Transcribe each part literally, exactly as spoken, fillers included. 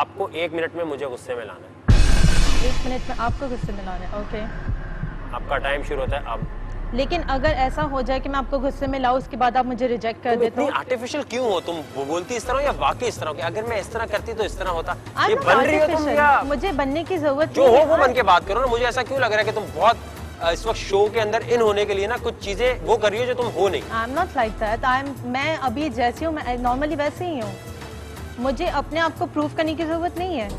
आपको एक मिनट में मुझे गुस्से में लाना है। एक मिनट में आपको गुस्से में लाना है, ओके। आपका टाइम शुरू होता है अब। लेकिन अगर ऐसा हो जाए कि मैं आपको गुस्से में लाऊं, उसके बाद आप मुझे रिजेक्ट कर देते हो। इतनी आर्टिफिशियल क्यों हो तुम? वो बोलती इस तरह या वाकई इस तरह हो? अगर मैं इस तरह करती तो इस तरह होता। ये बन रही हो तुम या मुझे बनने की जरूरत जो हो वो बन के बात करो ना। मुझे ऐसा क्यों लग रहा है कि तुम बहुत इस वक्त शो के अंदर इन होने के लिए ना कुछ चीजें वो कर रही हो जो तुम हो नहीं। I am not like that. I am मैं अभी जैसी हूँ, मैं नॉर्मली वैसे ही हूँ। मुझे अपने आप को प्रूव करने की जरूरत नहीं है।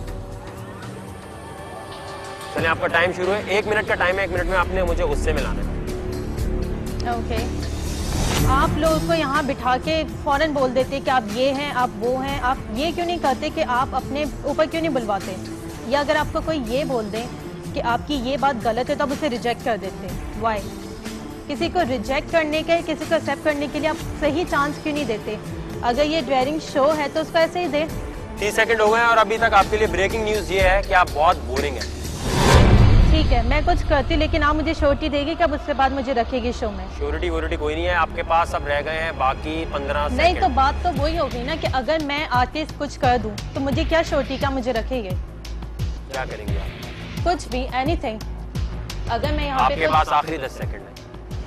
चलिए आपका टाइम शुरू है। एक मिनट का टाइम है। एक मिनट में आपने मुझे गुस्से में लाना है। Okay okay. आप लोगों को यहाँ बिठा के फौरन बोल देते कि आप ये हैं, आप वो हैं। आप ये क्यों नहीं करते कि आप अपने ऊपर क्यों नहीं बुलवाते? या अगर आपको कोई ये बोल दे कि आपकी ये बात गलत है तो आप उसे रिजेक्ट कर देते। वाई? किसी को रिजेक्ट करने के, किसी को एक्सेप्ट करने के लिए आप सही चांस क्यों नहीं देते? अगर ये ड्वेयरिंग शो है तो उसको ऐसे ही दे। तीस सेकंड हो गए और अभी तक आपके लिए ब्रेकिंग न्यूज ये है कि आप बहुत बोरिंग हैं। ठीक है, मैं कुछ करती लेकिन आप मुझे श्योरिटी देगी कि अब उसके बाद मुझे रखेगी शो में? श्योरिटी वोरिटी कोई नहीं है आपके पास। अब रह गए हैं बाकी पंद्रह सेकंड। नहीं तो बात तो वही होगी ना कि अगर मैं आके कुछ कर दूं तो मुझे क्या श्योरिटी का मुझे रखेंगे? क्या करेंगे आप? कुछ भी, एनीथिंग। अगर मैं यहाँ पे आपके पास आखिरी दस सेकंड है।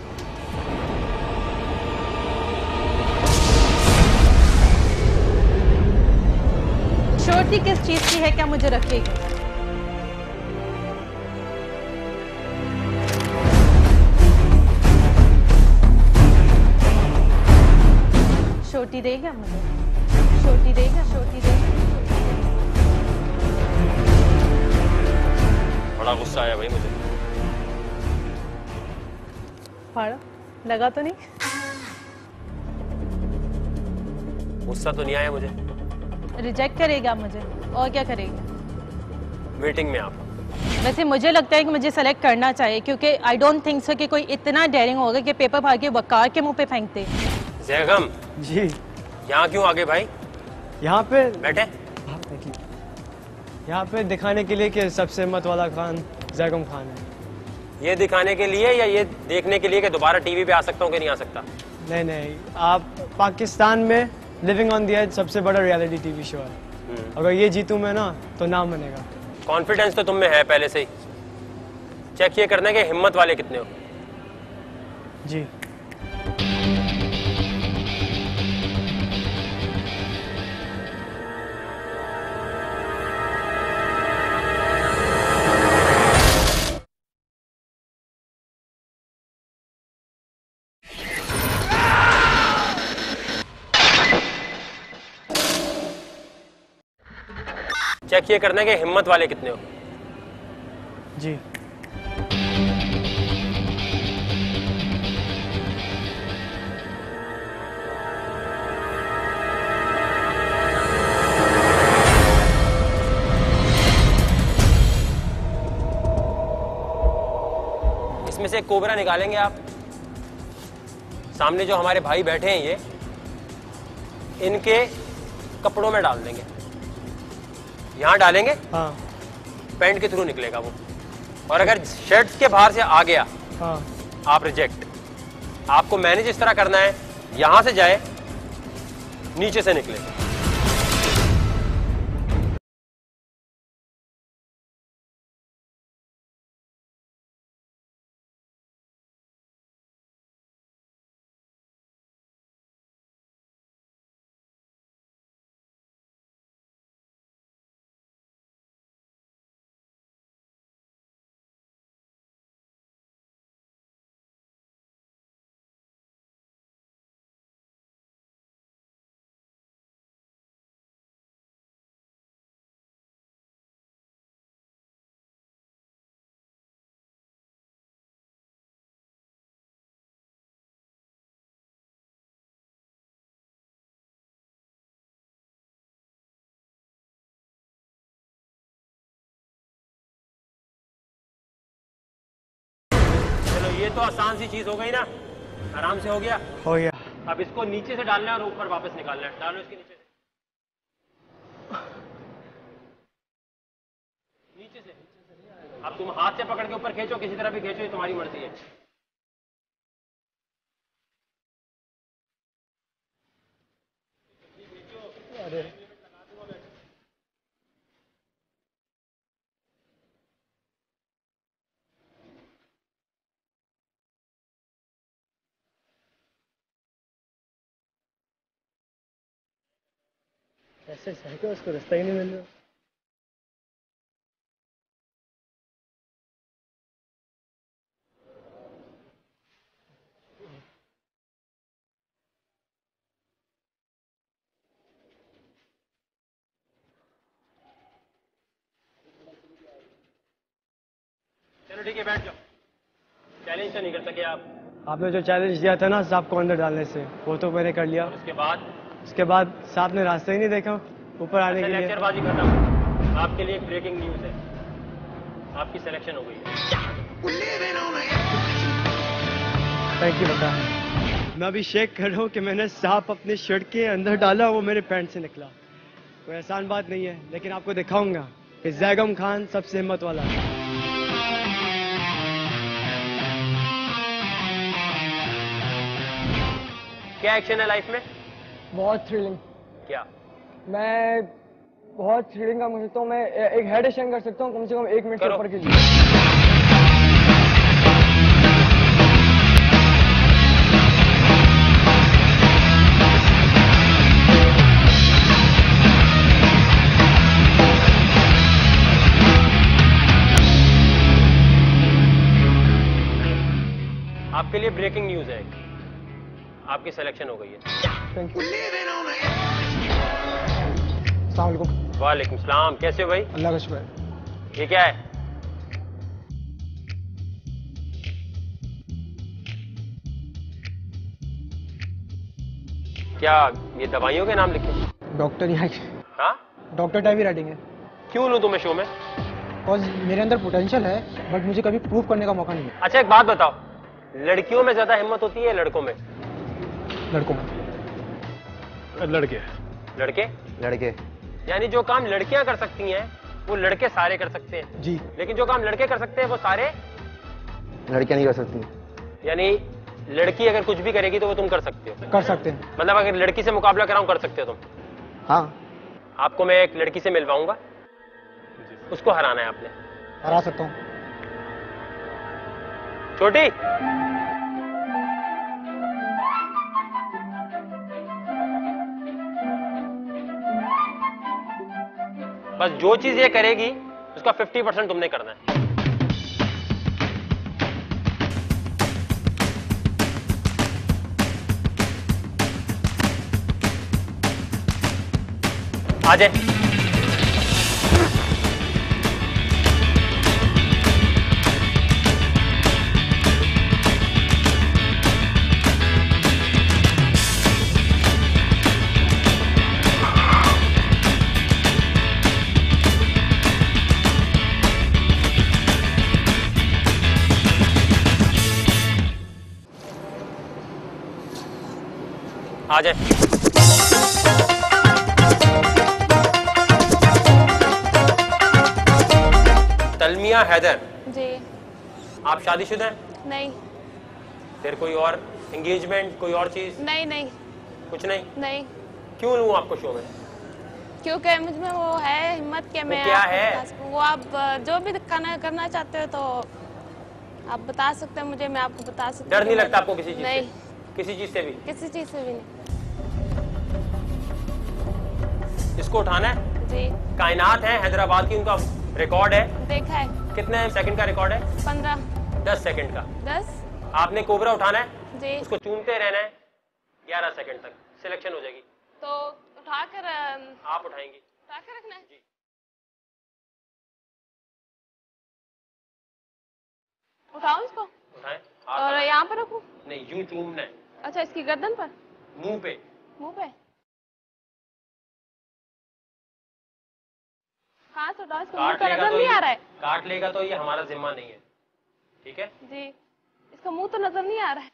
श्योरिटी किस चीज की है, क्या मुझे रखेगी? श्योरिटी देगा मुझे? श्योरिटी देगा? श्योरिटी देगा? बड़ा गुस्सा आया भाई मुझे। फाड़ा लगा तो नहीं? गुस्सा तो नहीं आया मुझे। रिजेक्ट करेगा मुझे और क्या करेगा? मीटिंग में आप। वैसे मुझे लगता है कि मुझे सेलेक्ट करना चाहिए क्योंकि आई डोंट थिंक सो कि कोई इतना डेयरिंग होगा कि पेपर फाड़ के वकार के मुंह पे फेंकते। जैगम जी। यहाँ क्यों आगे भाई? यहाँ पे बैठे। यहाँ पे दिखाने के लिए कि सबसे हिम्मत वाला खान जैगम खान है। ये दिखाने के लिए या ये देखने के लिए कि दोबारा टीवी पे आ सकता हूँ कि नहीं आ सकता? नहीं नहीं, आप पाकिस्तान में लिविंग ऑन द एज सबसे बड़ा रियलिटी टीवी शो है। अगर ये जीतूं मैं ना तो नाम बनेगा। कॉन्फिडेंस तो तुम में है पहले से ही। चेक ये करना है कि हिम्मत वाले कितने हो। जी। चेक ये करना है कि हिम्मत वाले कितने हो। जी। इसमें से एक कोबरा निकालेंगे आप। सामने जो हमारे भाई बैठे हैं ये, इनके कपड़ों में डाल देंगे। यहाँ डालेंगे। हाँ। पैंट के थ्रू निकलेगा वो। और अगर शर्ट्स के बाहर से आ गया, हाँ। आप रिजेक्ट। आपको मैनेज इस तरह करना है, यहां से जाए, नीचे से निकले। ये तो आसान सी चीज हो गई ना, आराम से हो गया। हो गया। अब इसको नीचे से डालना है और ऊपर वापस निकालना है। डालो इसके नीचे से। नीचे से। अब तुम हाथ से पकड़ के ऊपर खींचो, किसी तरह भी खींचो, ये तुम्हारी मर्जी है। ऐसे है कि उसको रास्ता ही नहीं मिल रहा। चलो ठीक है, बैठ जाओ। चैलेंज तो नहीं कर सके आप। आपने जो चैलेंज दिया था ना सांप को अंदर डालने से, वो तो मैंने कर लिया। उसके बाद उसके बाद सांप ने रास्ता ही नहीं देखा ऊपर आने के लिए। लेक्चरबाजी खत्म। आपके लिए एक ब्रेकिंग न्यूज है, आपकी सिलेक्शन हो गई है। थैंक यू बेटा। मैं अभी शेक कर रहा हूँ कि मैंने सांप अपने शर्ट के अंदर डाला, वो मेरे पैंट से निकला। कोई आसान बात नहीं है, लेकिन आपको दिखाऊंगा कि जैगम खान सबसे हिम्मत वाला है। क्या एक्शन है लाइफ में? बहुत थ्रिलिंग। क्या? मैं बहुत थ्रिलिंग काम कर सकता हूँ। मैं एक हेड एक्शन कर सकता हूँ कम से कम एक मिनट से ऊपर के लिए। आपके लिए ब्रेकिंग न्यूज है, आपकी सिलेक्शन हो गई है। Thank you. अस्सलाम वालेकुम। वालेकुम सलाम। कैसे हो भाई? अल्लाह का शुक्र है। ये क्या है? क्या ये दवाइयों के नाम लिखे? डॉक्टर यहाँ हाँ, डॉक्टर टाइप ही राइटिंग है। क्यों लूं तुम्हें शो में? बिकॉज मेरे अंदर पोटेंशियल है, बट मुझे कभी प्रूव करने का मौका नहीं है। अच्छा एक बात बताओ, लड़कियों में ज्यादा हिम्मत होती है लड़कों में? लड़कों में। लड़के लड़के लड़के यानी जो काम लड़कियां कर सकती हैं वो लड़के सारे कर सकते हैं जी। लेकिन जो काम लड़के कर सकते हैं वो सारे लड़कियां नहीं कर सकती। यानी लड़की अगर कुछ भी करेगी तो वो तुम कर सकते हो? कर सकते हैं। मतलब अगर लड़की से मुकाबला कराऊं कर सकते हो तुम? हाँ, आपको मैं एक लड़की से मिलवाऊंगा, उसको हराना है आपने। हरा सकता हूँ। छोटी बस जो चीज ये करेगी उसका फिफ्टी परसेंट तुमने करना है। आ जाए। आ जाए। तलमिया हैदर जी। आप शादीशुदा हैं? नहीं फिर कोई और एंगेजमेंट, कोई और चीज? नहीं नहीं कुछ नहीं? नहीं। क्यों लूं आपको शो में? क्योंकि मुझ में वो है हिम्मत के वो मैं क्या आपको है? बता सकूं। वो आप जो भी दिखाना करना चाहते हो तो आप बता सकते हैं मुझे, मैं आपको बता सकती हूँ। डर नहीं लगता आपको किसी चीज नहीं से? किसी चीज से भी? किसी चीज से भी नहीं। इसको उठाना है? जी। कायनात है हैदराबाद की, उनका रिकॉर्ड है। देखा है। कितने सेकंड का रिकॉर्ड है? पंद्रह। दस सेकंड का। दस। आपने कोबरा उठाना है, जी। उसको चूमते रहना है ग्यारह सेकंड तक, सिलेक्शन हो जाएगी। तो उठाकर आप उठाएंगी? उठाकर रखना है जी। उठाओ इसको। उठाएं। और यहाँ पर रखूं? नहीं, यूं चूमना है। अच्छा, इसकी गर्दन पर? मुंह पे। मुंह पे? हाँ तो उठाओ इसको। मुंह काट पे लेगा नजर तो नहीं ये- आ रहा है। काट लेगा तो ये हमारा जिम्मा नहीं है, ठीक है? जी। इसका मुंह तो नजर नहीं आ रहा है।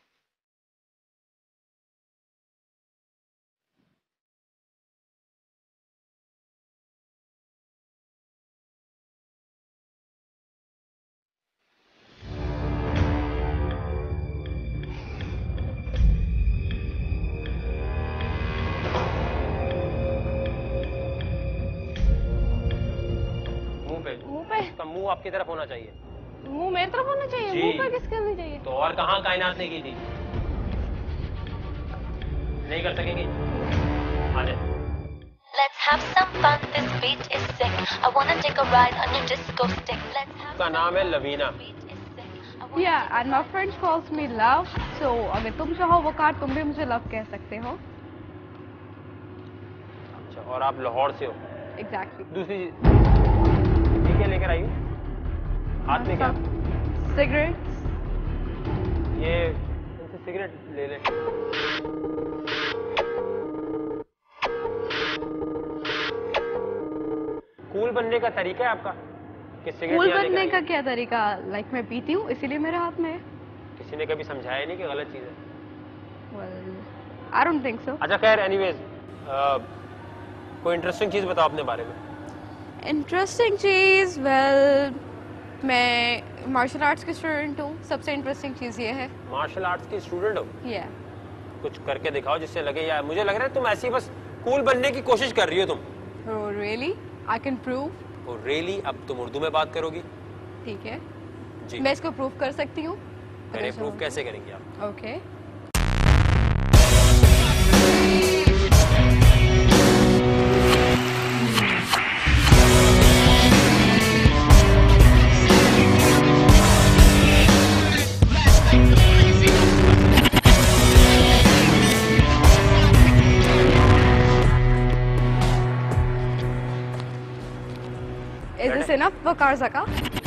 मुंह पे। मुंह पे? उसका मुंह आपकी तरफ होना चाहिए। मुंह मेरी तरफ होना चाहिए? जी। मुंह पे किसके होना चाहिए? तो और कहाँ कायनात ने की थी? नहीं कर सकेंगे? आ जाए। Let's have some fun, this beat is sick. I wanna take a ride on your disco stick. Let's have उसका नाम है Lavina. Yeah, and my friend calls me love. So अगर तुम चाहो वो कार तुम भी मुझे love कह सकते हो। अच्छा, और आप लाहौर से हो? Exactly. दूसरी ये क्या लेकर आई हो? हाथ में क्या? Cigarettes. ये इनसे सिगरेट ले ले। कूल बनने का तरीका है आपका कि सिगरेट कूल बनने का क्या तरीका? लाइक मैं पीती हूँ इसीलिए मेरे हाथ में है। किसी ने कभी समझाया नहीं कि गलत चीज है? Well, I don't think so. अच्छा खैर, एनीवेज कोई इंटरेस्टिंग चीज बताओ अपने बारे में। इंटरेस्टिंग चीज, वेल मैं मार्शल आर्ट्स की स्टूडेंट हूँ। सबसे इंटरेस्टिंग चीज ये है। मार्शल आर्ट्स की स्टूडेंट हो? yeah. कुछ करके दिखाओ जिससे लगे यार, मुझे लग रहा है तुम ऐसी बस कूल बनने की कोशिश कर रही हो तुम। Oh, really? I can prove. और रियली अब तुम उर्दू में बात करोगी? ठीक है, जी। मैं इसको प्रूव कर सकती हूँ। मैंने प्रूव कैसे करेंगे आप? Okay okay. Is this enough for Karzaka?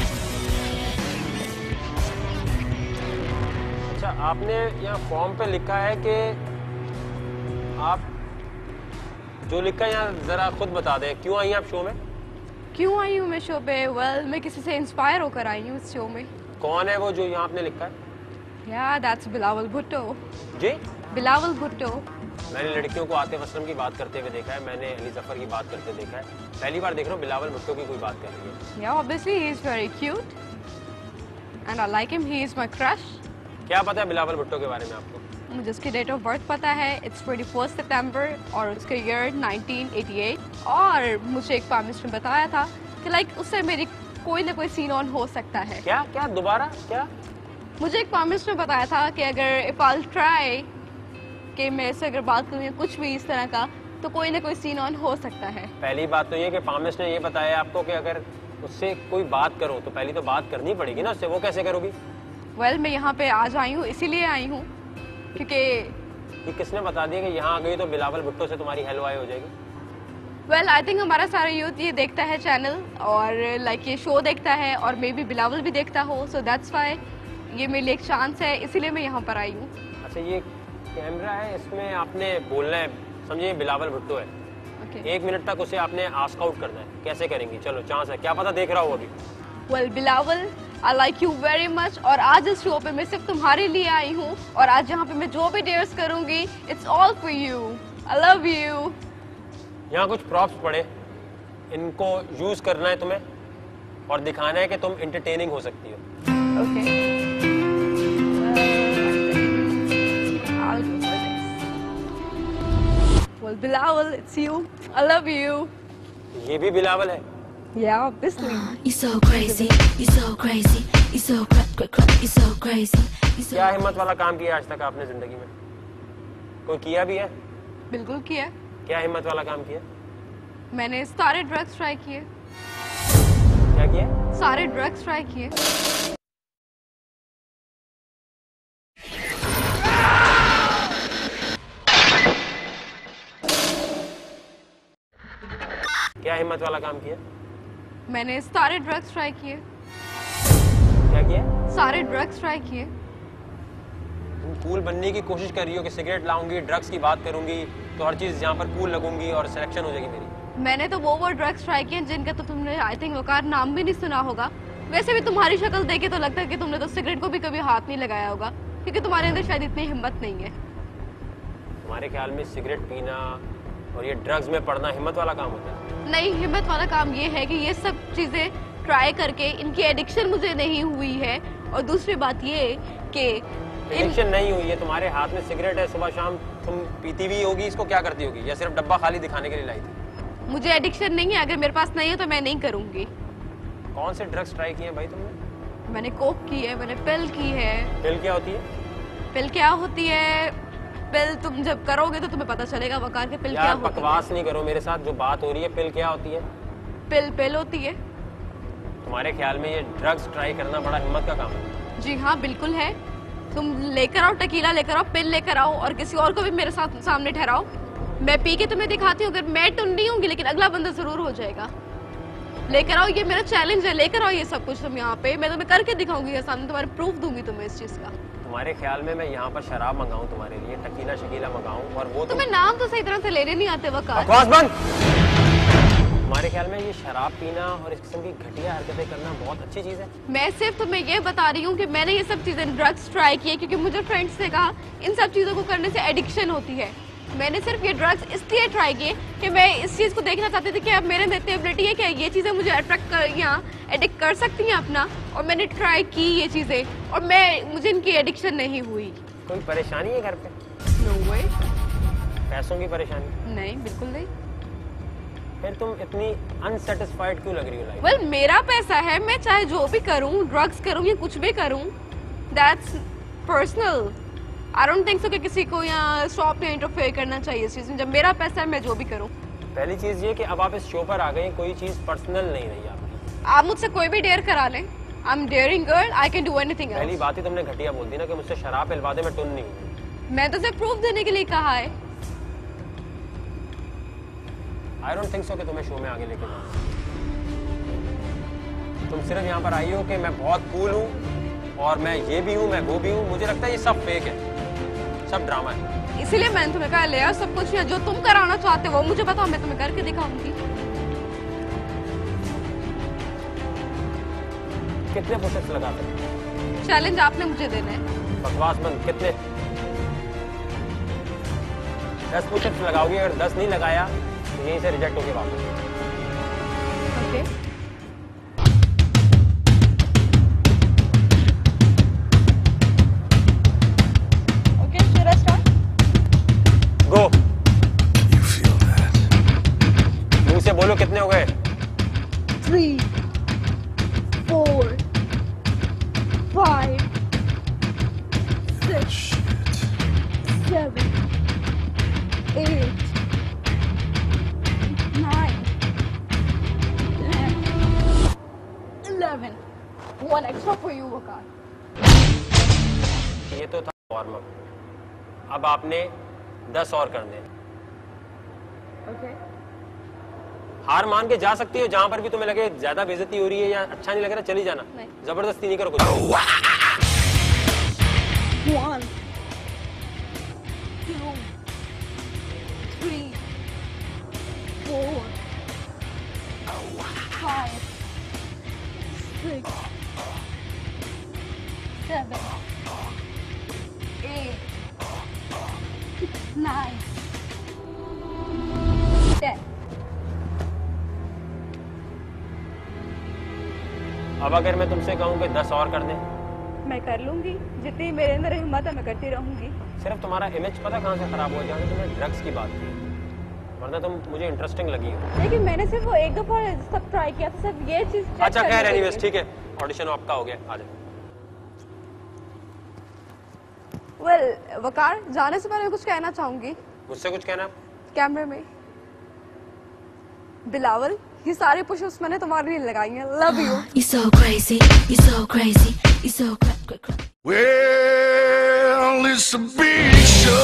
अच्छा, आपने यहाँ फॉर्म पे लिखा है कि आप जो लिखा है यहाँ जरा खुद बता दें, क्यों आई आप शो में? क्यों आई हूँ मैं शो पे? वेल well, मैं किसी से इंस्पायर होकर आई हूँ इस शो में। कौन है वो जो यहाँ आपने लिखा है? Yeah, that's Bilawal Bhutto. जी? बिलावल भुट्टो। मैंने लड़कियों को आतिफ असलम की बात करते हुए देखा है, मैंने अली जफर की बात करते देखा है, पहली बार देख रहा हूँ बिलावल भुट्टो की कोई बात कर रही है। Yeah, obviously he is very cute and I like him. He is my crush. क्या पता है बिलावल भुट्टो के बारे में आपको? मुझे उसकी डेट ऑफ बर्थ पता है, इट्स ट्वेंटी फर्स्ट सितंबर और उसका ईयर नाइनटीन एटी एट। और मुझे एक पामिस्ट ने बताया था कि लाइक उससे मेरी कोई ना कोई सीन ऑन हो सकता है। क्या क्या दोबारा क्या? मुझे एक पामिस्ट ने बताया था कि अगर इफ आई ट्राई कि मैं इससे अगर बात करूँ कुछ भी इस तरह का तो कोई ना कोई सीन ऑन हो सकता है। पहली बात तो ये कि पामिस्ट ने ये बताया आपको कि अगर उससे कोई बात करो तो पहली तो बात करनी पड़ेगी ना उससे, वो कैसे करोगी? वेल well, मैं यहाँ पे आज आई हूँ इसीलिए आई हूँ क्योंकि ये किसने बता दिया कि यहाँ आ गई तो बिलावल भुट्टो से तुम्हारी हेलो हाय हो जाएगी? वेल आई थिंक हमारा सारा यूथ ये देखता है चैनल और लाइक like, ये शो देखता है और मे बी बिलावल भी देखता हो, सो दैट्स व्हाई ये मेरे लिए एक चांस है, इसीलिए मैं यहाँ पर आई हूँ। अच्छा, ये कैमरा है, इसमें आपने बोलना है, समझिए बिलावल भुट्टो है। okay. एक मिनट तक उसे आपने आस्क आउट करना है। कैसे करेंगी? चलो चांस है, क्या पता देख रहा हो अभी। Well Bilawal, I like you very much और आज इस शो पे मैं सिर्फ तुम्हारे लिए आई हूँ और आज यहाँ पे मैं जो भी डेयर्स करूँगी it's all for you. I love you. यहाँ कुछ प्रॉप्स पड़े, इनको यूज करना है तुम्हें और दिखाना है कि तुम एंटरटेनिंग हो सकती हो। Okay well Bilawal, it's you. I love you. ये भी बिलावल है? Yeah, obviously. You're so crazy, you're so crazy, you're so cra cra cra you're so crazy, you're so क्या हिम्मत वाला काम किया आज तक आपने जिंदगी में? कोई किया भी है? बिल्कुल किया। क्या हिम्मत वाला काम किया? मैंने सारे ड्रग्स ट्राई किए। क्या किया? सारे ड्रग्स ट्राई किए। क्या हिम्मत वाला काम किया? मैंने सारे ड्रग्स ट्राई किए। क्या किया? सारे ड्रग्स ट्राई किए। तुम कूल बनने की कोशिश कर रही हो कि सिगरेट लाऊंगी, ड्रग्स की बात करूंगी तो हर चीज यहाँ पर कूल लगूंगी और सिलेक्शन हो जाएगी मेरी। मैंने तो वो वो ड्रग्स ट्राई किए जिनका तो तुमने आई थिंक वकार नाम भी नहीं सुना होगा। वैसे भी तुम्हारी शक्ल देखे तो लगता है कि तुमने तो सिगरेट को भी कभी हाथ नहीं लगाया होगा क्योंकि तुम्हारे अंदर शायद इतनी हिम्मत नहीं है। तुम्हारे ख्याल में सिगरेट पीना और ये ड्रग्स में पड़ना हिम्मत वाला काम होता है? नहीं, हिम्मत वाला काम ये है कि ये सब चीजें ट्राई करके इनकी एडिक्शन मुझे नहीं हुई है और दूसरी बात ये कि एडिक्शन नहीं हुई है, तुम्हारे हाथ में सिगरेट है, सुबह शाम तुम पीती भी होगी, इसको क्या करती होगी या सिर्फ डब्बा खाली दिखाने के लिए लाई थी? मुझे एडिक्शन नहीं है, अगर मेरे पास नहीं है तो मैं नहीं करूंगी। कौन से ड्रग्स ट्राई किए भाई तुमने? मैंने कोक की है, मैंने पिल की है। पिल क्या होती है? पिल क्या होती है? पिल तुम जब करोगे तो तुम्हें पता चलेगा वकार के पिल क्या होती है। बकवास नहीं करो मेरे साथ, जो बात हो रही है पिल क्या होती है? पिल पिल होती है। तुम्हारे ख्याल में ये ड्रग्स ट्राई करना बड़ा हिम्मत का काम है? जी हाँ बिल्कुल है। तुम लेकर आओ, टकीला लेकर आओ, पिल लेकर आओ और किसी और को भी मेरे साथ सामने ठहराओ, मैं पी के तुम्हें दिखाती हूँ। अगर मैं टुन नहीं होंगी लेकिन अगला बंदा जरूर हो जाएगा। लेकर आओ, ये मेरा चैलेंज है, लेकर आओ ये सब कुछ तुम यहाँ पे, मैं तुम्हें करके दिखाऊंगी ये सामने, तुम्हारे प्रूफ दूंगी तुम्हें इस चीज का। तुम्हारे ख्याल में मैं यहाँ पर शराब मंगाऊं तुम्हारे लिए, टकीला शकीला मंगाऊं और वो तुम्हें नाम तो सही तरह से लेने नहीं आते वकार। बकवास बंद। तुम्हारे ख्याल में ये शराब पीना और इस किस्म की घटिया हरकतें करना बहुत अच्छी चीज है? मैं सिर्फ तुम्हें ये बता रही हूँ कि मैंने ये सब चीजें ड्रग्स ट्राई किए क्योंकि मुझे फ्रेंड्स ने कहा इन सब चीजों को करने से एडिक्शन होती है। मैंने सिर्फ ये ड्रग्स इसलिए ट्राई किए कि मैं इस चीज को देखना चाहती थी कि अब मेरे में इतनी एबिलिटी है कि ये चीजें मुझे अट्रैक्ट कर या एडिक्ट कर सकती हैं अपना, और मैंने ट्राई की ये चीजें और मैं मुझे इनकी एडिक्शन नहीं हुई। कोई परेशानी है घर पे? No way. पैसों की परेशानी? नहीं बिल्कुल नहीं। फिर तुम इतनी अनसेटिस्फाइड क्यों लग रही हो लाइफ? वेल well, मेरा पैसा है, मैं चाहे जो भी करूं, ड्रग्स करूं या कुछ भी करूं, that's personal. I don't think so कि किसी को यहाँ शॉप में इंटरफेयर करना चाहिए इस चीज में। जब मेरा पैसा है मैं जो भी करूं। पहली चीज ये कि अब आप इस शो पर आ गए, कोई चीज पर्सनल नहीं रही आपकी। आप मुझसे कोई भी डेयर करा लें, I am daring girl, I can do anything else. पहली बात ही तुमने घटिया बोल दी ना कि मुझसे शराब पिलवा दे, मैं टुन नहीं हूँ। मैं तो सिर्फ प्रूफ देने के लिए कहा है। आई डोंट थिंक सो कि तुम्हें शो में आगे लेके जाऊँ। तुम सिर्फ यहाँ पर आई हो कि मैं बहुत कूल हूँ और मैं ये भी हूँ, मैं वो भी हूँ। मुझे लगता है ये सब फेक है, सब ड्रामा है। इसीलिए मैंने तुम्हें कहा ले आओ सब कुछ, जो तुम कराना चाहते हो वो मुझे बताओ, मैं तुम्हें करके दिखाऊंगी। कितने पुशअप्स लगाते? चैलेंज आपने मुझे देना है। बकवास बंद। कितने? दस पुशअप्स लगाओगी, अगर दस नहीं लगाया तो यहीं से रिजेक्ट होके वापस। Okay okay should I start? Go. मुंह से बोलो कितने हो गए? Three four five six seven eight nine, eleven. One extra for you, Wakar. ये तो था वार्म अप। अब आपने दस और करने हैं। Okay. हार मान के जा सकती हो, जहां पर भी तुम्हें लगे ज्यादा बेइज्जती हो रही है या अच्छा नहीं लग रहा, चली जाना। नहीं। जबरदस्ती नहीं करो कुछ। One, two, three, four, five, six, seven, eight, nine, ten. अब अगर मैं तुमसे कहूँ कि दस और कर दें? मैं कर लूंगी, जितनी मेरे अंदर हिम्मत है मैं करती रहूंगी। सिर्फ तुम्हारा इमेज पता कहाँ से खराब हो जाएगा? तुमने ड्रग्स की बात की, वरना तुम मुझे इंटरेस्टिंग लगी हो। लेकिन मैंने सिर्फ वो एक दफा सब ट्राई किया था, सिर्फ ये चीज। अच्छा खैर एनीवेज ठीक है, ऑडिशन आपका हो गया, आ जाओ। वेल well, वकार जाने से पहले मैं कुछ कहना चाहूंगी। मुझसे कुछ कहना? कैमरे में बिलावल, ये सारे पुशअप्स मैंने तुम्हारे लिए लगाई हैं। Love you. You so crazy, you so crazy, you so cra- cra- cra- Well, it's a big show.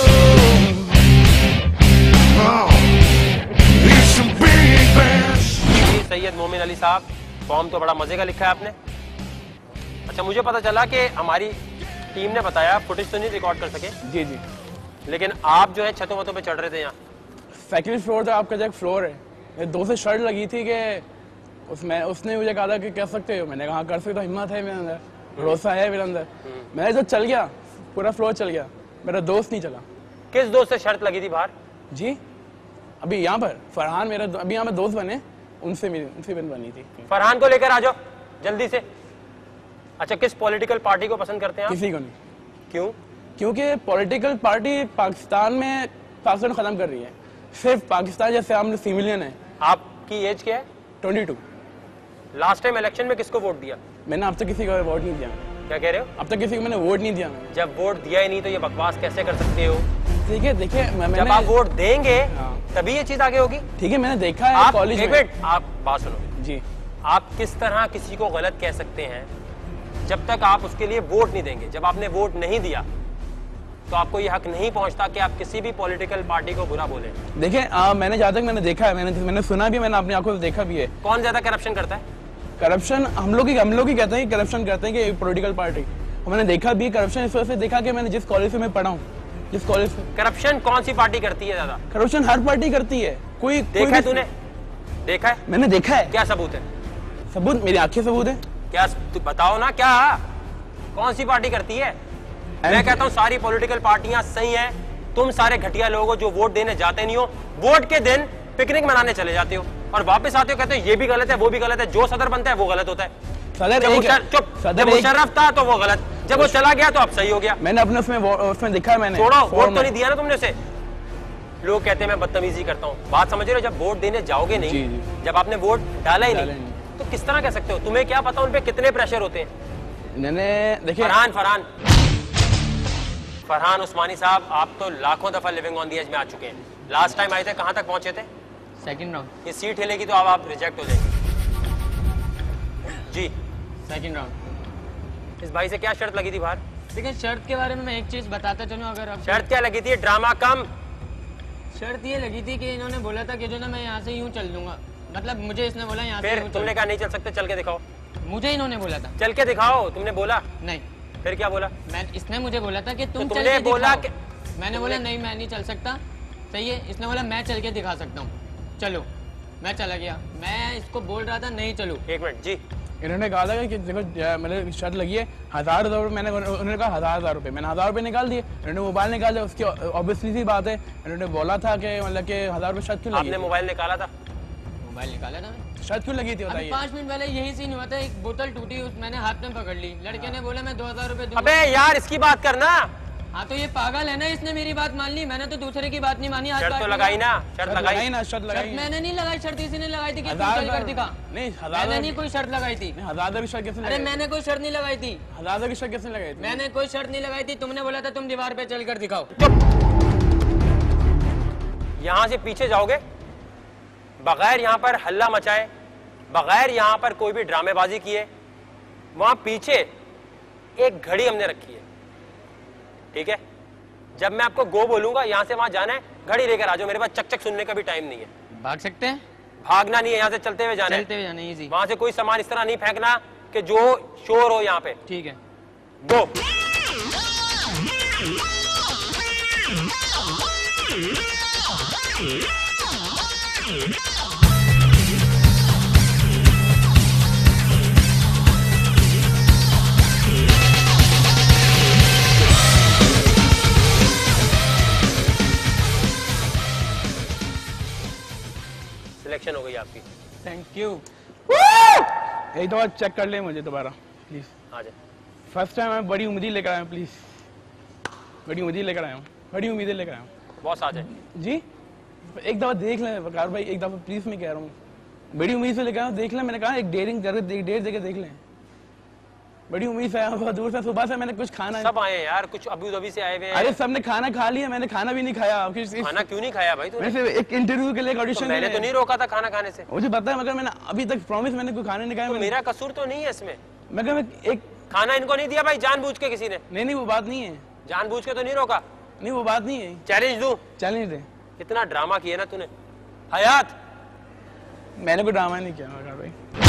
Oh, it's a big band. जी सैयद मोमिन अली साहब, फॉर्म तो बड़ा मजे का लिखा है आपने। अच्छा मुझे पता चला कि हमारी टीम ने बताया फुटेज तो नहीं रिकॉर्ड कर सके। जी जी। लेकिन आप जो है छतों वतों पे चढ़ रहे थे यहाँ। सेकंड फ्लोर था आपका, जो फ्लोर है, मेरे दोस्त से शर्ट लगी थी कि उसमें उसने मुझे कहा था कि कर सकते हो। मैंने कहा कर सकते हो, हिम्मत है मेरे अंदर, भरोसा है मेरे अंदर। मैं जब चल गया पूरा फ्लोर चल गया, मेरा दोस्त नहीं चला। किस दोस्त से शर्त लगी थी बाहर? जी अभी यहाँ पर फरहान, मेरा अभी यहाँ पे दोस्त बने, उनसे मेरी उनसे मेरी बनी थी। फरहान को लेकर आ जाओ जल्दी से। अच्छा किस पॉलिटिकल पार्टी को पसंद करते हैं आप? किसी को नहीं। क्यों? क्योंकि पॉलिटिकल पार्टी पाकिस्तान में पाकिस्तान खत्म कर रही है। सिर्फ पाकिस्तान जैसे हम सिविलियन है। आपकी एज क्या है? Twenty two. Last time election में किसको वोट दिया? मैंने अब तक किसी को वोट नहीं दिया। क्या कह रहे हो? अब तक किसी को मैंने वोट नहीं दिया। जब वोट दिया ही नहीं तो ये बकवास कैसे कर सकते हो? ठीक है, देखिए जब आप वोट देंगे तभी ये चीज आगे होगी। ठीक है, मैंने देखा है कॉलेज में। एक मिनट, आप बात सुनो जी। आप किस तरह किसी को गलत कह सकते हैं जब तक आप उसके लिए वोट नहीं देंगे? जब आपने वोट नहीं दिया तो आपको ये हक नहीं पहुंचता कि आप किसी भी पॉलिटिकल पार्टी को बुरा बोले। देखिए, मैंने जहाँ तक मैंने देखा है, मैंने मैंने सुना भी, मैंने अपनी आंखों से देखा भी है। कौन ज्यादा करप्शन करता है? करप्शन हम लोग ही हम लोग ही कहते हैं कि करप्शन करते हैं कि पॉलिटिकल पार्टी। मैंने देखा भी करप्शन इस वजह से देखा कि मैंने जिस कॉलेज से मैं पढ़ा हूँ, जिस कॉलेज से। करप्शन कौन सी पार्टी करती है ज्यादा? करप्शन हर पार्टी करती है। कोई देखा है तूने? देखा है? मैंने देखा है। क्या सबूत है? सबूत मेरी आंखें सबूत है। क्या तू बताओ ना, क्या कौन सी पार्टी करती है? मैं कहता हूँ सारी पॉलिटिकल पार्टियां सही हैं। तुम सारे घटिया लोग हो जो वोट देने जाते नहीं हो, वोट के दिन पिकनिक मनाने चले जाते हो और वापस आते हो कहते हो ये भी गलत है वो भी गलत है। जो सदर बनता है वो गलत होता है। जब मुशर्रफ था तो वो गलत, जब वो चला गया तो अब सही हो गया। मैंने अपने उसमें उसमें देखा, मैंने छोड़ो, वोट तो नहीं दिया ना तुमने उसे। लोग कहते हैं मैं बदतमीजी करता हूँ, बात समझ रहे हो? जब वोट देने जाओगे नहीं, जी, जी। जब आपने वोट डाला ही नहीं तो किस तरह कह सकते हो? तुम्हें क्या पता उनपे कितने प्रेशर होते हैं? मैंने देखिए फरहान फरहान फरहान उस्मानी साहब, आप तो लाखों दफा लिविंग ऑन द एज में आ चुके हैं। लास्ट टाइम आए थे, कहाँ तक पहुंचे थे? Second round. ये सीट हिलेगी तो अब आप रिजेक्ट हो जाएंगे। जी सेकंड राउंड। इस भाई से क्या शर्त लगी थी बाहर? देखिए, शर्त के बारे में मैं एक चीज बताता चलूं। अगर अब शर्त क्या लगी थी? ड्रामा कम। शर्त ये लगी थी कि इन्होंने बोला था कि जो ना मैं यहाँ से यूं चल दूंगा, मतलब मुझे इसने बोला यहाँ से। फिर तुमने कहा नहीं चल सकते, चल के दिखाओ। मुझे इन्होंने बोला था चल के दिखाओ, तुमने बोला नहीं। फिर क्या बोला? मैं इसने मुझे बोला था कि तुम तो चल के बोला कि... मैंने बोला नहीं मैं नहीं चल सकता। सही है, इसने बोला मैं चल के दिखा सकता हूँ, चलो। मैं चला गया, मैं इसको बोल रहा था नहीं चलो। एक मिनट जी, इन्होंने कहा था कि देखो मैंने शर्त लगी है हजार हजार रुपये। मैंने उन्होंने कहा हजार हजार रुपये, मैंने हजार रुपये निकाल दिए। इन्होंने मोबाइल निकाल दिया, उसकी ऑब्वियसली सी बात है। इन्होंने बोला था कि मतलब कि हजार रुपये शर्त क्यों लगी? आपने मोबाइल निकाला था? मोबाइल निकाला था, शर्त क्यों लगी थी बताइए? पाँच मिनट पहले यही सीन हुआ था, एक बोतल टूटी, मैंने हाथ में पकड़ ली। लड़के ने बोला मैं दो हजार रुपए दूंगा। अबे यार इसकी बात करना। हाँ तो ये पागल है ना, इसने मेरी बात मान ली, मैंने तो दूसरे की बात नहीं मानी। शर्त तो लगाई ना, शर्त लगाई ना, शर्त लगाई। मैंने नहीं लगाई शर्त, इसी ने लगाई थी कि तू चल कर दिखा। नहीं, मैंने नहीं कोई शर्त लगाई थी। हजार की शर्त कैसे लगाई? अरे मैंने कोई शर्त नहीं लगाई थी। हजार की शर्त कैसे लगाई थी? मैंने कोई शर्त नहीं लगाई थी। तुमने बोला था तुम दीवार पे चल कर दिखाओ। यहाँ से पीछे जाओगे बगैर यहाँ पर हल्ला मचाए, बगैर यहाँ पर कोई भी ड्रामेबाजी किए। वहां पीछे एक घड़ी हमने रखी है, ठीक है? जब मैं आपको गो बोलूंगा यहाँ से वहां जाना है, घड़ी लेकर आ जाओ। मेरे पास चक चक सुनने का भी टाइम नहीं है। भाग सकते हैं? भागना नहीं है, यहाँ से चलते हुए जाना है। चलते हुए जाना है। वहां से कोई सामान इस तरह नहीं फेंकना कि जो शोर हो यहाँ पे। ठीक है, गो। सिलेक्शन हो गई आपकी। Thank you. एक दफा चेक कर ले मुझे दोबारा प्लीज। आ जाए। फर्स्ट टाइम मैं बड़ी उम्मीदें लेकर आया हूँ, प्लीज बड़ी उम्मीदें लेकर आया हूँ, बड़ी उम्मीदें लेकर आया हूँ। बॉस आ जाए जी। एक दफा देख लें वकार भाई, एक दफा प्लीज मैं कह रहा हूँ, बड़ी उम्मीद से लेकर आया हूँ, देख लें। मैंने कहा एक डेयरिंग डेढ़ जगह देख लें। बड़ी उम्मीद से आया हूँ, बहुत दूर से, सुबह से मैंने कुछ खाना। सब आए यार, कुछ अबू धाबी से आए हुए हैं। अरे सबने खाना खा लिया, मैंने खाना भी नहीं खाया। खाना क्यों नहीं खाया भाई तूने? वैसे एक इंटरव्यू के लिए ऑडिशन तो मैंने तो नहीं रोका था खाना खाने से। मुझे पता है, मगर मैंने अभी तक प्रॉमिस मैंने कोई खाने नहीं खाया। तो मेरा कसूर तो नहीं है इसमें। मगर मैं एक खाना इनको नहीं दिया भाई जानबूझ के किसी ने? नहीं नहीं वो बात नहीं है, जानबूझ के तो नहीं रोका। नहीं वो बात नहीं है। चैलेंज दूं? चैलेंज दे। इतना ड्रामा किया ना तूने हयात। मैंने कोई ड्रामा नहीं किया भाई।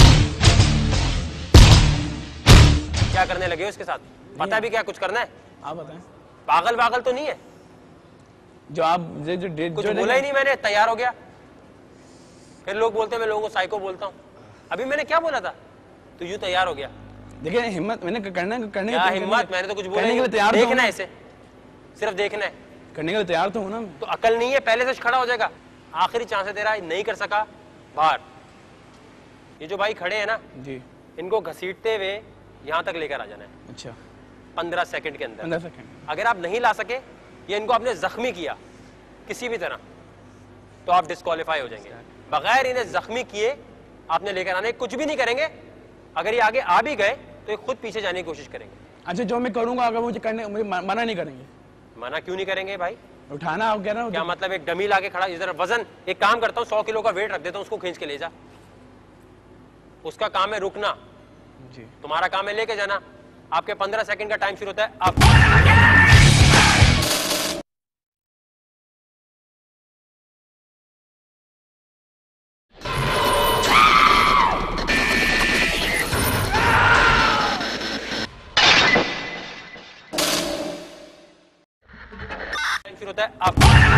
क्या करने लगे हो इसके साथ? पता भी क्या कुछ करना है? आप बताएं। पागल पागल तो नहीं है जो आप जो, जो, जो, कुछ बोला ही नहीं मैंने, तैयार हो गया। फिर लोग बोलते हैं मैं लोगों को साइको बोलता हूँ। अभी मैंने क्या बोला था? तो यूं तैयार हो गया। देखिए हिम्मत मैंने करना करने क्या हिम्मत? मैंने तो कुछ बोला नहीं। देखना है इसे, सिर्फ देखना है। करने के लिए तैयार तो हूं ना। तो अकल नहीं है, पहले से खड़ा हो जाएगा। आखिरी चांस है तेरा, नहीं कर सका बाहर। ये जो भाई खड़े हैं ना जी, इनको घसीटते हुए यहाँ तक लेकर आ जाना है। अच्छा, पंद्रह सेकंड के अंदर। पंद्रह सेकंड। अगर आप नहीं ला सके या इनको आपने जख्मी किया किसी भी तरह तो आप डिस्क्वालीफाई हो जाएंगे। बगैर इन्हें जख्मी किए आपने लेकर आने, कुछ भी नहीं करेंगे। अगर ये आगे आ भी गए तो ये खुद पीछे जाने की कोशिश करेंगे। अच्छा जो मैं करूंगा अगर मुझे करने मुझे मना नहीं करेंगे? मना क्यों नहीं करेंगे भाई? उठाना आप कह रहे हो? क्या मतलब एक डमी लाके खड़ा इधर वजन, एक काम करता हूँ सौ किलो का वेट रख देता हूँ, उसको खींच के ले जा। उसका काम है रुकना जी, तुम्हारा काम है लेके जाना। आपके पंद्रह सेकंड का टाइम शुरू होता है अब। शुरू होता है अब।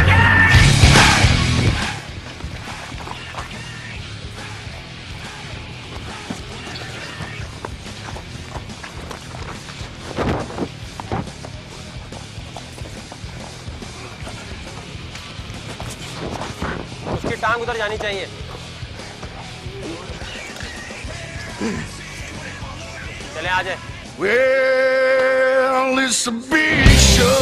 उसकी टांग उधर जानी चाहिए। चले आ जाए। Well, it's a big show.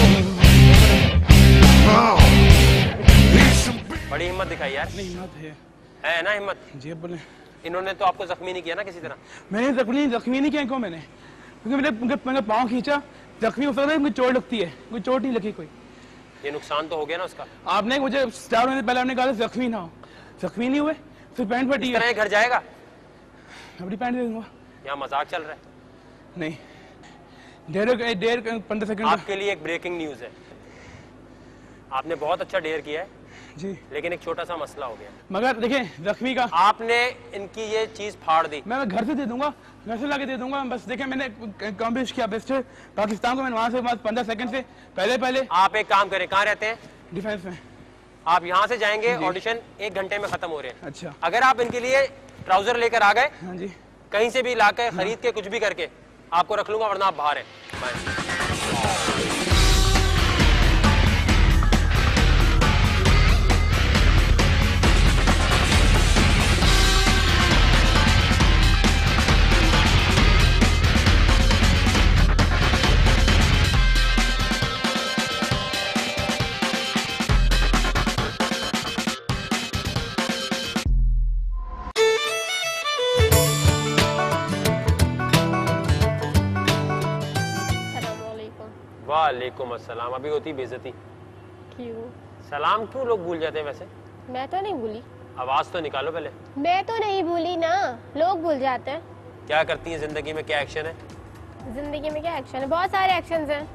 Oh, it's a big... बड़ी हिम्मत दिखाई यार। नहीं हिम्मत है, है ना हिम्मत? जी बोले। इन्होंने तो आपको जख्मी नहीं किया ना किसी तरह? मैंने जख्मी जख्मी नहीं किया इनको मैंने, क्योंकि मैंने मैंने पाँव खींचा, जख्मी हो सकता है, मुझे चोट लगती है, कोई चोट नहीं लगी कोई। ये नुकसान तो हो गया ना उसका। आपने मुझे चार महीने पहले आपने कहा जख्मी ना हो, जख्मी नहीं हुए, सिर्फ पैंट फटी है। घर जाएगा? अपनी पैंट दे दूंगा। यहाँ मजाक चल रहा है? नहीं, डेढ़ डेढ़ पंद्रह सेकंड। आपके लिए एक ब्रेकिंग न्यूज है। आपने बहुत अच्छा डेयर किया है जी, लेकिन एक छोटा सा मसला हो गया। मगर देखें जख्मी का, आपने इनकी ये चीज फाड़ दी। मैं घर से दे दूंगा, घर से लाके दे दूंगा। बस देखें मैंने कॉम्पिटिशन किया बेस्ट है पाकिस्तान को, मैंने वहां से पंद्रह सेकंड से पहले पहले। आप एक काम करें, कहाँ रहते हैं? डिफेंस में। आप यहाँ से जाएंगे, ऑडिशन एक घंटे में खत्म हो रहे हैं। अच्छा, अगर आप इनके लिए ट्राउजर लेकर आ गए, हाँ जी, कहीं से भी लाकर खरीद के कुछ भी करके आपको रख लूंगा, वरना आप बाहर हैं। वालेकुम अस्सलाम। अभी होती बेइज्जती। क्यों? सलाम क्यों लोग भूल जाते हैं वैसे? मैं तो नहीं भूली। आवाज तो निकालो पहले। मैं तो नहीं भूली ना, लोग भूल जाते हैं। क्या करती हैं जिंदगी में, क्या एक्शन है? जिंदगी में क्या एक्शन है? बहुत सारे एक्शंस हैं।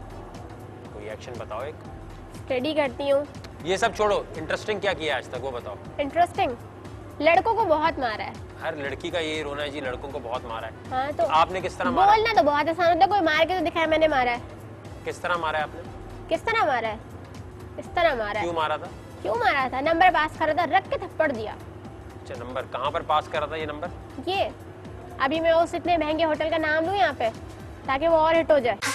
कोई एक्शन बताओ एक। स्टडी करती हूँ। ये सब छोड़ो, इंटरेस्टिंग क्या किया आज तक वो बताओ। इंटरेस्टिंग, लड़कों को बहुत मारा है। हर लड़की का यही रोना है जी, लड़कों को बहुत मारा है। हाँ तो आपने किस तरह मारा? बोलना तो बहुत आसान होता है, कोई मार के तो दिखाया मैंने मारा है। किस तरह मारा है आपने? किस तरह मारा है? इस तरह मारा है। क्यों मारा था? क्यों मारा था? नंबर पास कर रहा था, रख के थप्पड़ दिया। अच्छा, नंबर कहाँ पर पास कर रहा था ये नंबर? ये अभी मैं उस इतने महंगे होटल का नाम लूं यहाँ पे, ताकि वो और हिट हो जाए।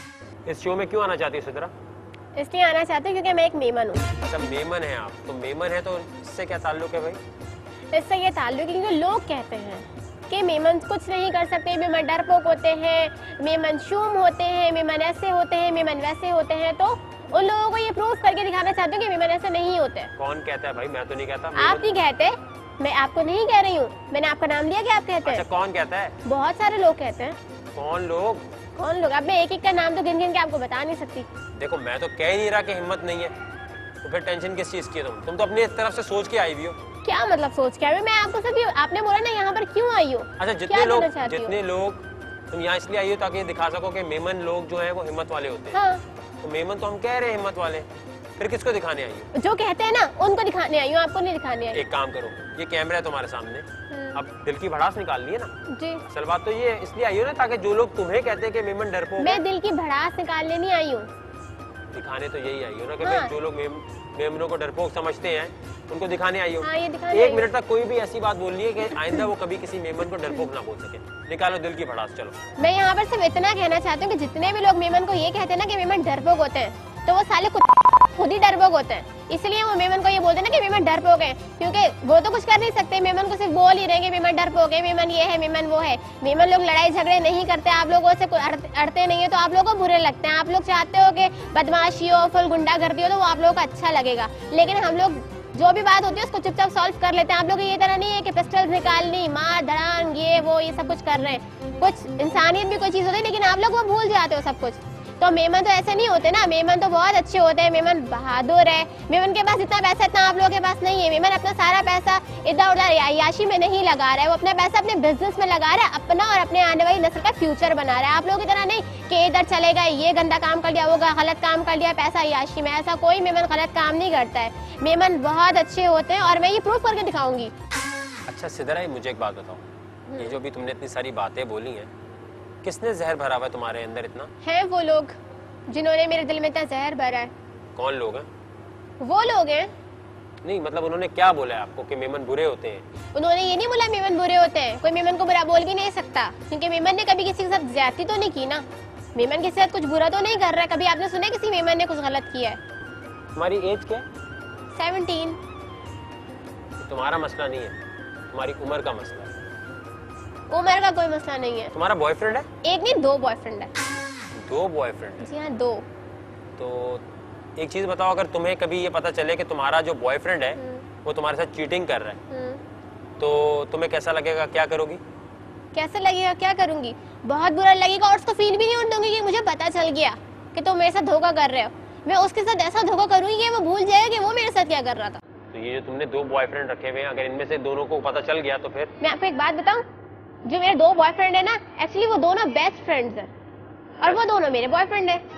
इस शो में क्यों आना चाहती है सुधरा? इसलिए आना चाहती हूँ क्योंकि मैं एक मेमन हूँ। अच्छा मेमन है आप, तो मेमन है तो इससे क्या ताल्लुक है भाई? इससे ये ताल्लुक है क्योंकि लोग कहते हैं कि मेमन कुछ नहीं कर सकते, मेमन डरपोक होते हैं, मेमन शूम होते हैं, मेमन ऐसे होते हैं, मेमन वैसे होते हैं। तो उन लोगों को ये प्रूफ करके दिखाना चाहती हूँ कि मेमन ऐसे नहीं होते। कौन कहता है भाई? मैं तो नहीं कहता। आप नहीं कहते, मैं आपको नहीं कह रही हूँ, मैंने आपका नाम लिया कि आप कहते हैं। अच्छा, कौन कहता है? बहुत सारे लोग कहते हैं। कौन लोग? कौन लोग? अब मैं एक एक का नाम तो गिन गिन के आपको बता नहीं सकती। देखो मैं तो कह ही नहीं रहा कि हिम्मत नहीं है, तो फिर टेंशन किस चीज की है? तुम तुम तो अपनी तरफ से सोच के आई हुई हो। क्या मतलब सोच के आई हुई? मैं आपको सिर्फ आपने बोला ना यहाँ पर क्यों आई हो। अच्छा, जितने लोग जितने लोग तुम यहाँ इसलिए आई हो ताकि दिखा सको कि मेमन लोग जो है वो हिम्मत वाले होते हैं। हाँ। तो मेमन तो हम कह रहे हैं हिम्मत वाले, फिर किसको दिखाने आई हो? जो कहते हैं ना उनको दिखाने आई हूँ, आपको नहीं दिखाने आई। एक काम करो, ये कैमरा है तुम्हारे सामने, अब दिल की भड़ास निकालनी है ना जी। असल बात तो ये इसलिए आई हो ना ताकि जो लोग तुम्हें कहते हैं कि मेमन डरपोक, मैं दिल की भड़ास निकालने नहीं आई हूँ, दिखाने तो यही आई हो ना कि हाँ। जो लोग मेम, मेमनों को डरपोक समझते हैं उनको दिखाने आई हो। हाँ, ये दिखाने एक मिनट तक कोई भी ऐसी बात बोल रही है कि आइंदा वो कभी किसी मेमन को डरपोक ना बोल सके। निकालो दिल की भड़ास, चलो। मैं यहाँ पर सिर्फ इतना कहना चाहती हूँ कि जितने भी लोग मेमन को ये कहते हैं ना कि मेमन डरपोक होते हैं, तो वो साले खुद खुद ही डरपोक होते हैं। इसलिए वो मेमन को ये बोलते हैं ना कि मेमन डरपोक है, क्योंकि वो तो कुछ कर नहीं सकते। मेमन को सिर्फ बोल ही रहे मेमन डरपोक है, मेमन ये है, मेमन वो है। मेमन लोग लड़ाई झगड़े नहीं करते, आप लोगों से अड़ते नहीं है, तो आप लोगों को बुरे लगते हैं। आप लोग चाहते हो कि बदमाशी हो, फुल गुंडागर्दी हो, तो वो आप लोगों को अच्छा लगेगा। लेकिन हम लोग जो भी बात होती है उसको चुपचाप सॉल्व कर लेते हैं। आप लोग ये तरह नहीं है कि पिस्टल निकालनी, मार धड़ान, ये ये वो ये सब कुछ कर रहे हैं। कुछ इंसानियत भी कोई चीज होती है, लेकिन आप लोग वो भूल जाते हो सब कुछ। तो मेमन तो ऐसे नहीं होते ना, मेमन तो बहुत अच्छे होते हैं, मेमन बहादुर है। मेमन के पास इतना पैसा इतना आप लोगों के पास नहीं है। मेमन अपना सारा पैसा इधर उधर याशी में नहीं लगा रहा है, वो अपना पैसा अपने बिजनेस में लगा रहा है, अपना और अपने आने वाली नस्ल का फ्यूचर बना रहा है। आप लोगों की तरह नहीं कि इधर चलेगा, ये गंदा काम कर लिया, वो गलत काम कर लिया, पैसा याशी में। ऐसा कोई मेमन गलत काम नहीं करता है। मेमन बहुत अच्छे होते हैं और मैं ये प्रूफ करके दिखाऊंगी। अच्छा सिदरा, मुझे एक बात बताओ, ये जो भी तुमने इतनी सारी बातें बोली हैं, किसने जहर भरा हुआ है तुम्हारे अंदर इतना? है वो लोग जिन्होंने मेरे दिल में इतना जहर भरा है। कौन लोग हैं? वो लोग हैं। नहीं मतलब उन्होंने क्या बोला है आपको कि मेमन बुरे होते हैं? उन्होंने ये नहीं बोला मेमन बुरे होते हैं, कोई मेमन को बुरा बोल भी नहीं सकता, क्योंकि मेमन ने कभी किसी के साथ ज्यादती तो नहीं की ना। मेमन किसी के साथ कुछ बुरा तो नहीं कर रहा है। कभी आपने सुना किसी मेमन ने कुछ गलत किया है? तुम्हारी एज क्या? सेवनटीन। तुम्हारा मसला नहीं है, तुम्हारी उम्र का मसला है। उम्र का कोई मसला नहीं है। तुम्हारा बॉयफ्रेंड है? एक नहीं, दो बॉयफ्रेंड है। दो बॉयफ्रेंड है? जी हाँ, दो। तो एक चीज बताओ, अगर तुम्हें कभी ये पता चले कि तुम्हारा जो बॉयफ्रेंड है वो तुम्हारे साथ चीटिंग कर रहा है, तो तुम्हें कैसा लगेगा, क्या करोगी? कैसा लगेगा, क्या करूंगी? बहुत बुरा लगेगा और उसको फील भी नहीं होने दूंगी कि मुझे पता चल गया कि तुम मेरे साथ धोखा कर रहे हो। मैं उसके साथ ऐसा धोखा करूंगी कि वो भूल जाएगा कि वो मेरे साथ क्या कर रहा था। तो ये जो तुमने दो बॉयफ्रेंड रखे हुए हैं, अगर इनमें से दोनों को पता चल गया तो फिर? मैं आपको एक बात बताऊं, जो मेरे दो बॉयफ्रेंड है ना, एक्चुअली वो दोनों बेस्ट फ्रेंड्स हैं और वो दोनों मेरे बॉयफ्रेंड है।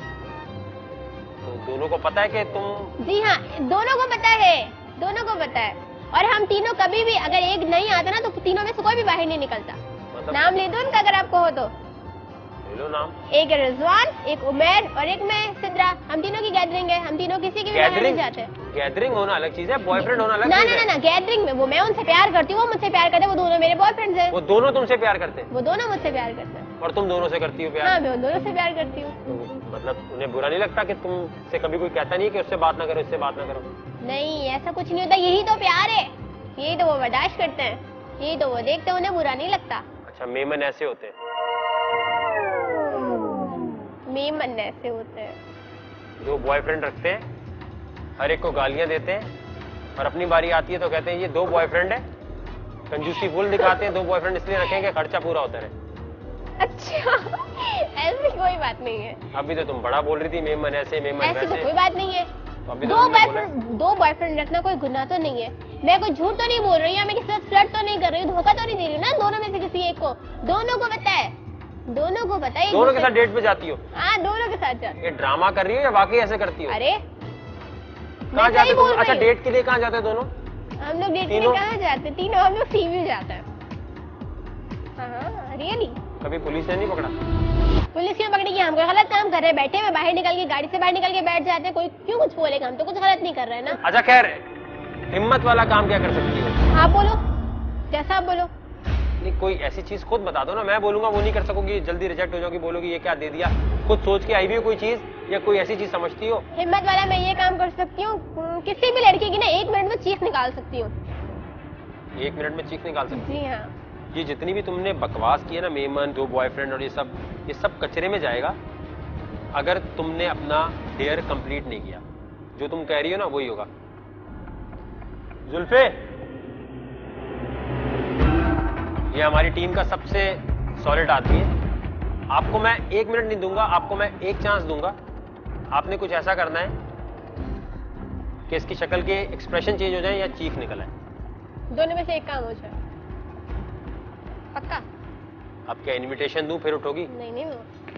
तो दोनों को पता है कि तुम? जी हाँ, दोनों को पता है, दोनों को पता है। और हम तीनों कभी भी अगर एक नहीं आता ना तो तीनों में से कोई भी बाहर नहीं निकलता। मतलब? नाम ले दो उनका अगर आपको हो तो। ले लो नाम। एक रिजवान, एक उमर और एक मैं सिद्रा। हम तीनों की गैदरिंग है, हम तीनों किसी की भी बाहर नहीं जाते। गैदरिंग होना अलग चीज है, बॉयफ्रेंड होना अलग ना, चीज ना, है। ना ना गैदरिंग में वो मैं उनसे प्यार करती हूँ, वो मुझसे प्यार करते हैं, वो दोनों मेरे बॉयफ्रेंड्स हैं। वो दोनों तुमसे प्यार करते हैं? वो दोनों मुझसे प्यार करते हैं। और तुम दोनों से करती हो प्यार? हाँ, मैं उन दोनों से प्यार करती हूँ। तो मतलब उन्हें बुरा नहीं लगता कि तुमसे कभी कोई कहता नहीं है कि उससे बात ना करो, इससे बात ना करो? नहीं, ऐसा कुछ नहीं होता, यही तो प्यार है, यही तो वो बर्दाश्त करते हैं, यही तो वो देखते हैं, उन्हें बुरा नहीं लगता। अच्छा, मेमन ऐसे होते हैं? मेमन ऐसे होते हैं। दो बॉयफ्रेंड रखते हैं, हर एक को गालियां देते हैं, और अपनी बारी आती है तो कहते हैं ये दो बॉयफ्रेंड है, कंजूसी फुल दिखाते हैं, दो बॉयफ्रेंड इसलिए रखेंगे खर्चा पूरा होता रहे। अच्छा, ऐसी कोई बात नहीं है। अभी तो तुम बड़ा बोल रही थी मेमन ऐसे मेमन ऐसी वैसे। तो कोई बात नहीं है। तो अभी दो तो बॉयफ्रेंड दो बॉयफ्रेंड रखना कोई गुनाह तो नहीं है। मैं कोई झूठ तो नहीं बोल रही हूँ, मैं किसी से फ्लर्ट तो नहीं कर रही हूँ, धोखा तो नहीं दे रही हूँ ना दोनों में से किसी एक को। दोनों को पता है, दोनों को पता है। दोनों के साथ डेट पे जाती हो? हाँ, दोनों के साथ जाती। ये ड्रामा कर रही हो या वाकई ऐसे करती हो? अरे कहाँ जाते तुम? अच्छा, डेट के लिए कहाँ जाते दोनों? हम लोग डेट के लिए कहाँ जाते? तीनों हम लोग सीवी जाते हैं। हाँ, रियली। कभी पुलिस ने नहीं पकड़ा? पुलिस क्यों पकड़ेगी? हम कोई गलत काम कर रहे हैं, बैठे हुए बाहर निकल के गाड़ी से बाहर निकल के बैठ जाते हैं, कोई क्यों कुछ बोलेगा? हम तो कुछ गलत नहीं कर रहे हैं ना। अच्छा खैर, हिम्मत वाला काम क्या कर सकती हो? आप बोलो, जैसा आप बोलो। नहीं, कोई ऐसी चीज खुद बता दो ना, मैं बोलूंगा वो नहीं कर सकोगी, जल्दी रिजेक्ट हो जाओगी, बोलोगी ये क्या दे दिया। खुद सोच के आई भी हो कोई चीज, या कोई ऐसी चीज समझती हो? हिम्मत वाला मैं ये काम कर सकती हूँ, किसी भी लड़की की ना एक मिनट में चीख निकाल सकती हूँ। एक मिनट में चीख निकाल सकती? जी हाँ। ये जितनी भी तुमने बकवास की है ना, मेमन, दो बॉयफ्रेंड और ये सब, ये सब कचरे में जाएगा अगर तुमने अपना डेयर कंप्लीट नहीं किया। जो तुम कह रही हो ना वही होगा। जुल्फे, ये हमारी टीम का सबसे सॉलिड आदमी है, आपको मैं एक मिनट नहीं दूंगा, आपको मैं एक चांस दूंगा। आपने कुछ ऐसा करना है कि इसकी शक्ल के एक्सप्रेशन चेंज हो जाए या चीख निकल आए। दोनों में से एक काम हो जाए, पक्का? अब क्या इनविटेशन दूं फिर उठोगी? नहीं नहीं, वो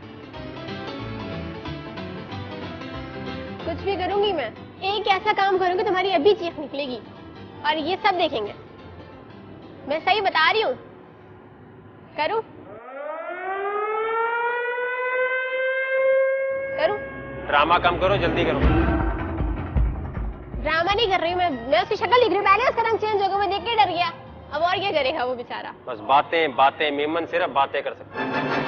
कुछ भी करूंगी मैं, एक ऐसा काम करूंगी तुम्हारी अभी चीख निकलेगी और ये सब देखेंगे। मैं सही बता रही हूँ। करूं? करूं? ड्रामा कम करो, जल्दी करो। ड्रामा नहीं कर रही हूँ मैं, मैं उसकी शक्ल दिख रही हूँ, पहले उसका रंग चेंज हो गया, मैं देख के डर गया। अब और क्या करेगा वो बेचारा? बस बातें बातें, मेमन सिर्फ बातें कर सकते हैं।